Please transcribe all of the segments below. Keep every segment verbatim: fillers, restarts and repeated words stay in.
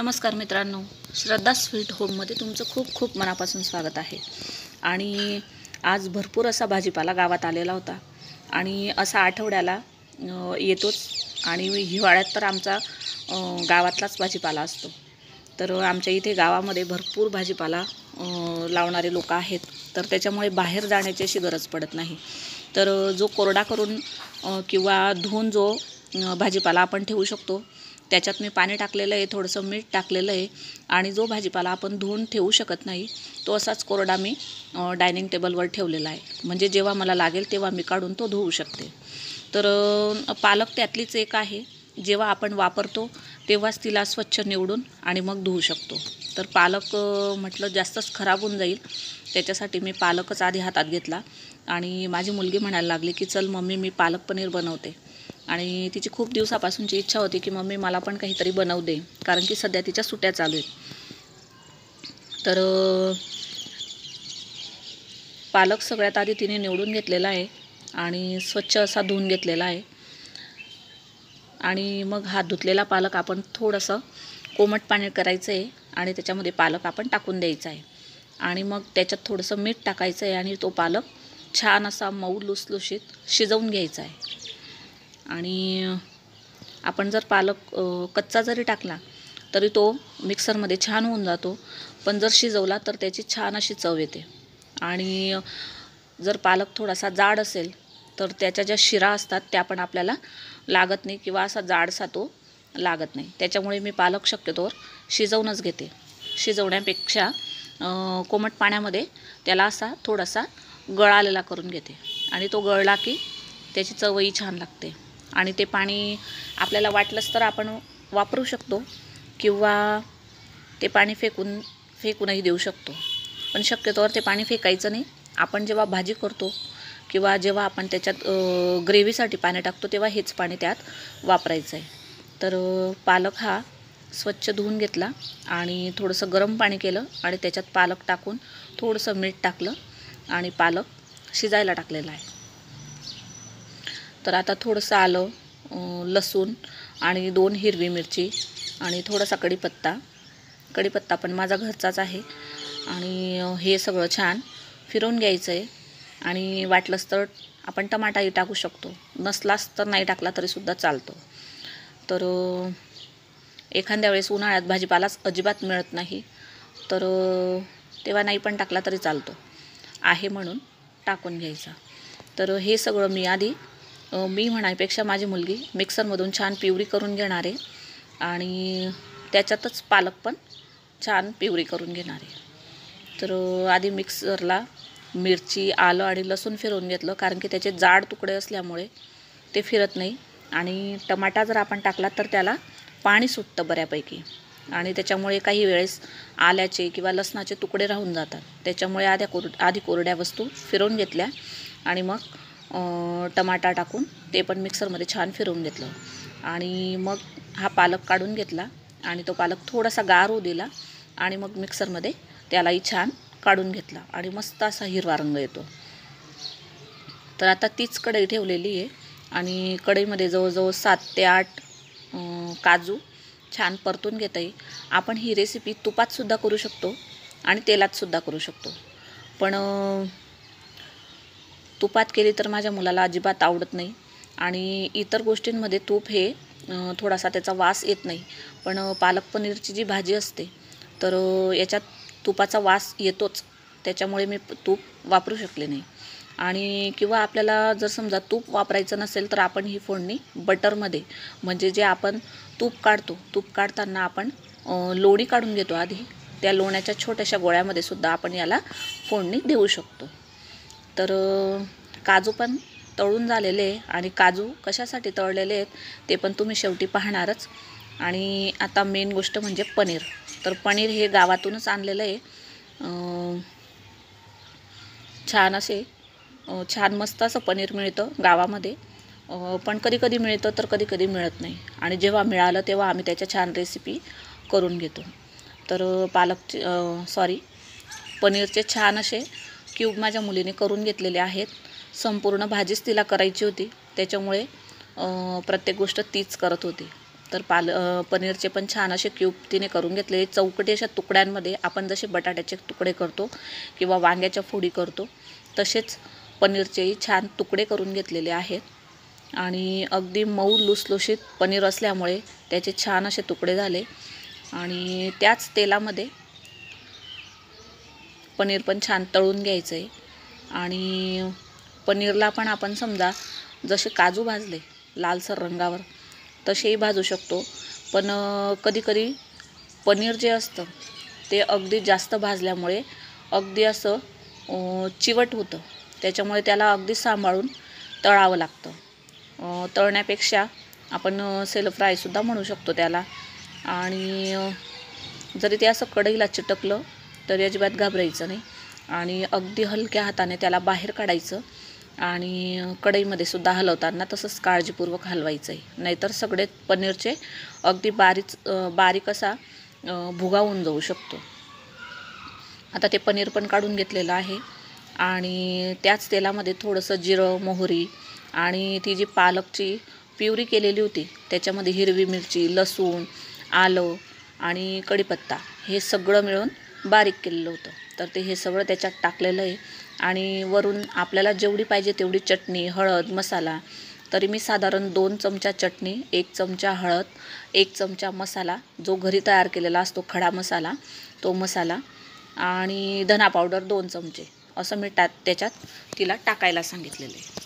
नमस्कार मित्रांनो, श्रद्धा स्वीट होममध्ये तुमचं खूप खूप मनापासून स्वागत आहे। आणि आज भरपूर असा भाजीपाला गावात आलेला होता आणि असा आठवड्याला येतोच आणि हिवाळ्यात तर आमचा गावातलाच भाजीपाला असतो। तर आमच्या इथे गावामध्ये भरपूर भाजीपाला लावणारे लोक आहेत, तर त्याच्यामुळे बाहेर जाण्याची अशी गरज पडत नाही। तर जो कोरडा करून किंवा धुवून जो भाजीपाला आपण ठेवू शकतो, त्याच्यात मी पाणी टाकलेलं आहे, थोडंसं मीठ टाकलेलं आहे आणि जो भाजीपाला आपण धुवून ठेवू शकत नाही तो असाच कोरडा मी डायनिंग टेबलवर ठेवलेला आहे, म्हणजे जेव्हा मला लागेल तेव्हा मी काढून तो धुवू शकते। तर पालक त्यातलीच एक आहे, जेव्हा आपण वापरतो तेव्हाच तिला स्वच्छ निवडून आणि मग धुवू शकतो। तर पालक म्हटलं जास्तच खराब होऊन जाईल, त्याच्यासाठी मी पालकच आधी हातात घेतला आणि माझी मुलगी म्हणायला लागली की चल मम्मी मी पालक पनीर बनवते। आणि तिची खूप दिवसापासूनची इच्छा होती की मम्मी मला पण काहीतरी बनवू दे, कारण की सध्या तिच्या सुट्ट्या चालू आहेत। तर पालक सगळ्यात आधी तिने निवडून घेतलेला आहे आणि स्वच्छ असा धुवून घेतलेला आहे आणि मग हा धुतलेला पालक आपण थोडंसं कोमट पाणी करायचं आहे आणि त्याच्यामध्ये पालक आपण टाकून द्यायचा आहे आणि मग त्याच्यात थोडंसं मीठ टाकायचं आहे आणि तो पालक छान असा मऊ लुसलुशीत शिजवून घ्यायचा आहे। आणि आपण जर पालक कच्चा जरी टाकला तरी तो मिक्सरमध्ये छान होऊन जातो, पण जर शिजवला तर त्याची छान अशी चव येते। आणि जर पालक थोडासा जाड असेल तर त्याच्या ज्या शिरा असतात त्या पण आपल्याला लागत नाही किंवा असा जाडसा तो लागत नाही, त्याच्यामुळे मी पालक शक्यतोवर शिजवूनच घेते। शिजवण्यापेक्षा कोमट पाण्यामध्ये त्याला असा थोडासा गळालेला करून घेते आणि तो गळला की त्याची चवही छान लागते। आणि ते पाणी आपल्याला वाटलंच तर आपण वापरू शकतो किंवा ते पाणी फेकून फेकूनही देऊ शकतो, पण शक्यतोवर ते पाणी फेकायचं नाही। आपण जेव्हा भाजी करतो किंवा जेव्हा आपण त्याच्यात ग्रेव्हीसाठी पाणी टाकतो तेव्हा हेच पाणी त्यात वापरायचं आहे। तर पालक हा स्वच्छ धुवून घेतला आणि थोडंसं गरम पाणी केलं आणि त्याच्यात पालक टाकून थोडंसं मीठ टाकलं आणि पालक शिजायला टाकलेला आहे। तर आता थोडंसं आलं, लसूण आणि दोन हिरवी मिरची आणि थोडासा कढीपत्ता कढीपत्ता पण माझा घरचाच आहे आणि हे सगळं छान फिरवून घ्यायचं आहे। आणि वाटलंच तर आपण टमाटाही टाकू शकतो, नसलाच तर नाही टाकला तरीसुद्धा चालतो। तर एखाद्या वेळेस उन्हाळ्यात भाजीपालाच अजिबात मिळत नाही तर तेव्हा नाही पण टाकला तरी चालतो, आहे म्हणून टाकून घ्यायचा। तर हे सगळं मी आधी मी म्हणायपेक्षा माझी मुलगी मिक्सरमधून छान प्युरी करून घेणार आहे आणि त्याच्यातच पालक पण छान प्युरी करून घेणार आहे। तर आधी मिक्सरला मिरची, आलं आणि लसूण फिरवून घेतलं, कारण की त्याचे जाड तुकडे असल्यामुळे ते फिरत नाही आणि टमाटा जर आपण टाकला तर त्याला पाणी सुटतं बऱ्यापैकी आणि त्याच्यामुळे काही वेळेस आल्याचे किंवा लसणाचे तुकडे राहून जातात, त्याच्यामुळे आधी कोर आधी कोरड्या वस्तू फिरवून घेतल्या आणि मग टमाटा टाकून ते पण मिक्सरमध्ये छान फिरवून घेतलं आणि मग हा पालक काढून घेतला आणि तो पालक थोडासा गार होऊ दिला आणि मग मिक्सरमध्ये त्यालाही छान काढून घेतला आणि मस्त असा हिरवा रंग येतो। तर आता तीच कढई ठेवलेली आहे आणि कढईमध्ये जवळजवळ सात ते आठ काजू छान परतून घेता येईल। आपण ही रेसिपी तुपातसुद्धा करू शकतो आणि तेलातसुद्धा करू शकतो, पण तुपात केली तर माझ्या मुलाला अजिबात आवडत नाही आणि इतर गोष्टींमध्ये तूप हे थोडासा त्याचा वास येत नाही, पण पालक पनीरची जी भाजी असते तर याच्यात तुपाचा वास येतोच, त्याच्यामुळे मी तूप वापरू शकले नाही। आणि किंवा आपल्याला जर समजा तूप वापरायचं नसेल तर आपण ही फोडणी बटरमध्ये, म्हणजे जे आपण तूप काढतो तूप काढताना आपण लोणी काढून घेतो आधी, त्या लोण्याच्या छोट्याशा गोळ्यामध्ये सुद्धा आपण याला फोडणी देऊ शकतो। तर काजू पण तळून झालेले आहे आणि काजू कशासाठी तळलेले आहेत ते पण तुम्ही शेवटी पाहणारच। आणि आता मेन गोष्ट म्हणजे पनीर। तर पनीर हे गावातूनच आणलेलं आहे, छान असे छान मस्त असं पनीर मिळतं गावामध्ये, पण कधी कधी मिळतं तर कधी कधी मिळत नाही आणि जेव्हा मिळालं तेव्हा आम्ही त्याच्या छान रेसिपी करून घेतो। तर पालकचे सॉरी पनीरचे छान असे क्यूब माझ्या मुलीने करून घेतलेले आहेत। संपूर्ण भाजीच तिला करायची होती, त्याच्यामुळे प्रत्येक गोष्ट तीच करत होती। तर पाल पनीरचे पण छान असे क्यूब तिने करून घेतले. चौकटी अशा तुकड्यांमध्ये आपण जसे बटाट्याचे तुकडे करतो किंवा वांग्याच्या फोडी करतो तसेच पनीरचेही छान तुकडे करून घेतलेले आहेत. आणि अगदी मऊ लुसलुशीत पनीर असल्यामुळे त्याचे छान असे तुकडे झाले. आणि त्याच तेलामध्ये पनीर पण छान तळून घ्यायचं आहे. आणि पनीरला पण आपण समजा जसे काजू भाजले लालसर रंगावर तसेही भाजू शकतो. पण कधीकधी पनीर जे असतं ते अगदी जास्त भाजल्यामुळे अगदी असं चिवट होतं. त्याच्यामुळे त्याला अगदी सांभाळून तळावं लागतं. तळण्यापेक्षा आपण सेलो फ्रायसुद्धा म्हणू शकतो त्याला. आणि जरी ते असं कढईला चिटकलं तरी अजिबात घाबरायचं नाही. आणि अगदी हलक्या हाताने त्याला बाहेर काढायचं आणि कढईमध्ये सुद्धा हलवताना तसंच काळजीपूर्वक हलवायचं आहे. नाहीतर सगळे पनीरचे अगदी बारीक बारीक असा भुगा होऊन जाऊ शकतो. आता ते पनीर पण काढून घेतलेलं आहे. आणि त्याच तेलामध्ये थोडंसं जिरं मोहरी आणि ती जी पालकची प्युरी केलेली होती त्याच्यामध्ये हिरवी मिरची लसूण आलं आणि कढीपत्ता हे सगळं मिळून बारीक केलेलं होतं. तर ते हे सगळं त्याच्यात टाकलेलं आहे. आणि वरून आपल्याला जेवढी पाहिजे तेवढी चटणी हळद मसाला. तरी मी साधारण दोन चमचा चटणी एक चमचा हळद एक चमचा मसाला जो घरी तयार केलेला असतो खडा मसाला तो मसाला आणि धना पावडर दोन चमचे असं मी टा त्याच्यात तिला टाकायला सांगितलेलं आहे.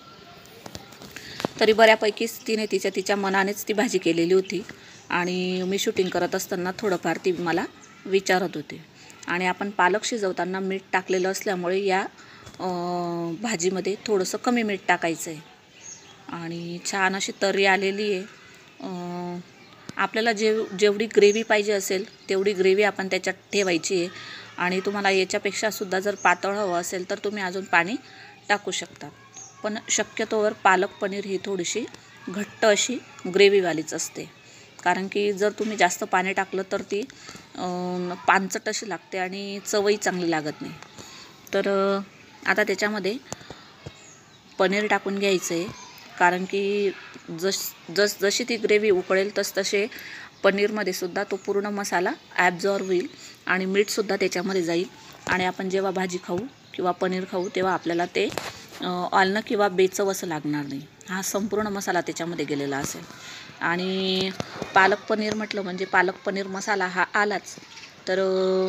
तरी बऱ्यापैकीच तिने तिच्या तिच्या मनानेच ती भाजी केलेली होती. आणि मी शूटिंग करत असताना थोडंफार ती मला विचारत होती. आणि आपण पालक शिजवताना मीठ टाकलेलं असल्यामुळे या भाजीमध्ये थोडंसं कमी मीठ टाकायचं आहे. आणि छान अशी तर्री आलेली आहे. आपल्याला जेव जेवढी ग्रेव्ही पाहिजे असेल तेवढी ग्रेव्ही आपण त्याच्यात ठेवायची आहे. आणि तुम्हाला याच्यापेक्षासुद्धा जर पातळ हवं असेल तर तुम्ही अजून पाणी टाकू शकता. पण शक्यतोवर पालक पनीर ही थोडीशी घट्ट अशी ग्रेव्हीवालीच असते. कारण की जर तुम्ही जास्त पाणी टाकलं तर ती पानचट अशी लागते आणि चवही चांगली लागत नाही. तर आता त्याच्यामध्ये पनीर टाकून घ्यायचं आहे. कारण की जस जस जशी ती ग्रेव्ही उकळेल तस तसे पनीरमध्ये सुद्धा तो पूर्ण मसाला ॲब्झॉर्ब होईल आणि मीठसुद्धा त्याच्यामध्ये जाईल. आणि आपण जेव्हा भाजी खाऊ किंवा पनीर खाऊ तेव्हा आपल्याला ते आलनं किंवा बेचव असं लागणार नाही. हा संपूर्ण मसाला त्याच्यामध्ये गेलेला असेल. आणि पालक पनीर म्हटलं म्हणजे पालक पनीर मसाला हा आलाच. तर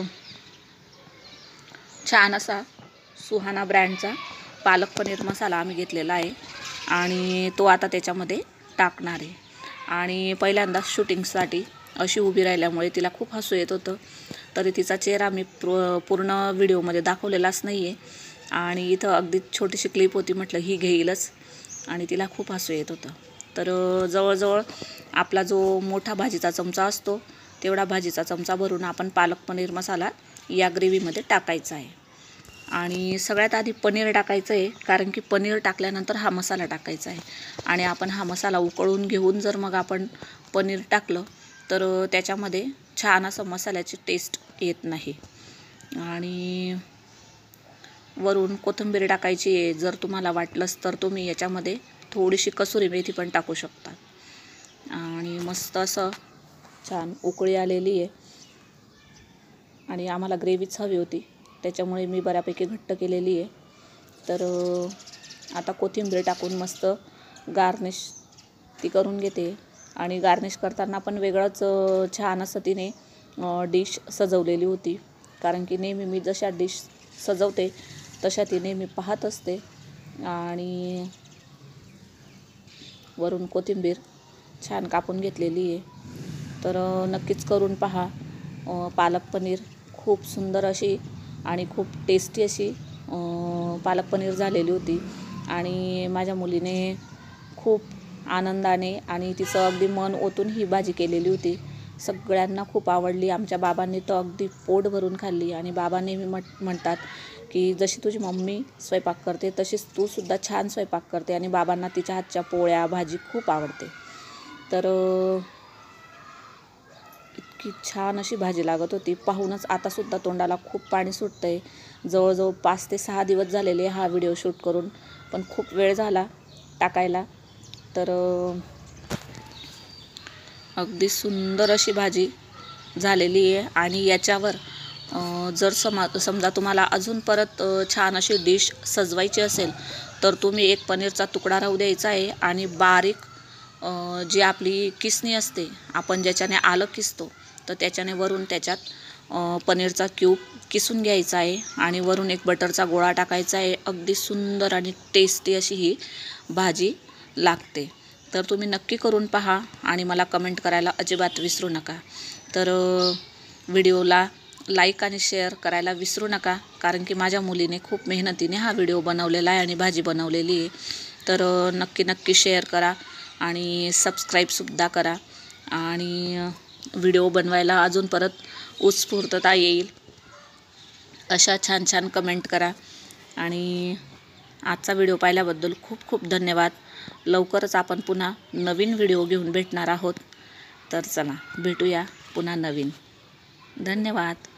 छान असा सुहाना ब्रँडचा पालक पनीर मसाला आम्ही घेतलेला आहे आणि तो आता त्याच्यामध्ये टाकणार आहे. आणि पहिल्यांदा शूटिंगसाठी अशी उभी राहिल्यामुळे तिला खूप हसू येत होतं. तरी तिचा चेहरा मी पूर्ण व्हिडिओमध्ये दाखवलेलाच नाही आहे. आणि इथं अगदी छोटीशी क्लिप होती म्हटलं ही घेईलच आणि तिला खूप हसू येत होतं. तर जवळजवळ आपला जो मोठा भाजीचा चमचा असतो तेवढा भाजीचा चमचा भरून आपण पालक पनीर मसाला या ग्रेव्हीमध्ये टाकायचा आहे. आणि सगळ्यात आधी पनीर टाकायचं आहे कारण की पनीर टाकल्यानंतर हा मसाला टाकायचा आहे. आणि आपण हा मसाला उकळून घेऊन जर मग आपण पनीर टाकलं तर त्याच्यामध्ये छान असं मसाल्याची टेस्ट येत नाही. आणि वरून कोथिंबीर टाकायची आहे. जर तुम्हाला वाटलंच तर तुम्ही याच्यामध्ये थोडीशी कसुरी मेथी पण टाकू शकता. आणि मस्त असं छान उकळी आलेली आहे. आणि आम्हाला ग्रेव्हीच हवी होती त्याच्यामुळे मी बऱ्यापैकी घट्ट केलेली आहे. तर आता कोथिंबीर टाकून मस्त गार्निश ती करून घेते. आणि गार्निश करताना पण वेगळंच छान असं तिने डिश सजवलेली होती. कारण की नेहमी मी जशा डिश सजवते तशा ती नेहमी पाहत असते. आणि वरून कोथिंबीर छान कापून घेतलेली आहे. तर नक्कीच करून पहा. पालक पनीर खूप सुंदर अशी आणि खूप टेस्टी अशी पालक पनीर झालेली होती. आणि माझ्या मुलीने खूप आनंदाने आणि तिचं अगदी मन ओतून ही भाजी केलेली होती. सगळ्यांना खूप आवडली. आमच्या बाबांनी तर अगदी पोट भरून खाल्ली. आणि बाबा नेहमी म्हट म्हणतात की जशी तुझी मम्मी स्वयंपाक करते तशीच तूसुद्धा छान स्वयंपाक करते. आणि बाबांना तिच्या हातच्या पोळ्या भाजी खूप आवडते. तर इतकी छान अशी भाजी लागत होती. पाहूनच आतासुद्धा तोंडाला खूप पाणी सुटतं आहे. जवळजवळ पाच ते सहा दिवस झालेले हा व्हिडिओ शूट करून पण खूप वेळ झाला टाकायला. तर अगदी सुंदर अशी भाजी झालेली आहे. आणि याच्यावर जर समा समजा तुम्हाला अजून परत छान अशी डिश सजवायची असेल तर तुम्ही एक पनीरचा तुकडा राहू द्यायचा आहे आणि बारीक जी आपली किसणी असते, आपण ज्याच्याने आलं किसतो, तर त्याच्याने वरून त्याच्यात पनीरचा क्यूब किसून घ्यायचा आहे आणि वरून एक बटरचा गोळा टाकायचा आहे. अगदी सुंदर आणि टेस्टी अशी ही भाजी लागते. तर तुम्ही नक्की करून पहा आणि मला कमेंट करायला अजिबात विसरू नका. तर व्हिडिओला लाईक आणि शेअर करायला विसरू नका, कारण की माझ्या मुलीने खूप मेहनतीने हा व्हिडिओ बनवलेला आहे आणि भाजी बनवलेली आहे. तर नक्की नक्की शेअर करा आणि सबस्क्राईबसुद्धा करा आणि व्हिडिओ बनवायला अजून परत उत्स्फूर्तता येईल अशा छान छान कमेंट करा. आणि आजचा व्हिडिओ पाहिल्याबद्दल खूप खूप धन्यवाद. लवकरच आपण पुन्हा नवीन व्हिडिओ घेऊन भेटणार आहोत. तर चला भेटूया पुन्हा नवीन. धन्यवाद.